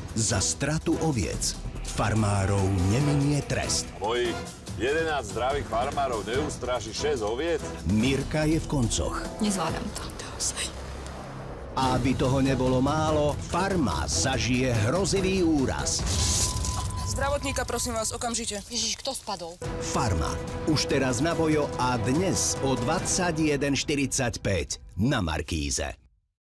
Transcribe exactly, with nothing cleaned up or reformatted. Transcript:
Za stratu oviec farmárov neminie trest. Mojich jedenásť zdravých farmárov neustráši šesť oviec? Mirka je v koncoch. Nezvládam to. Naozaj. A aby toho nebolo málo, farma zažije hrozivý úraz. Zdravotníka, prosím vás, okamžite. Ježiš, kto spadol? Farma. Už teraz na Vojo a dnes o dvadsaťjeden štyridsaťpäť na Markíze.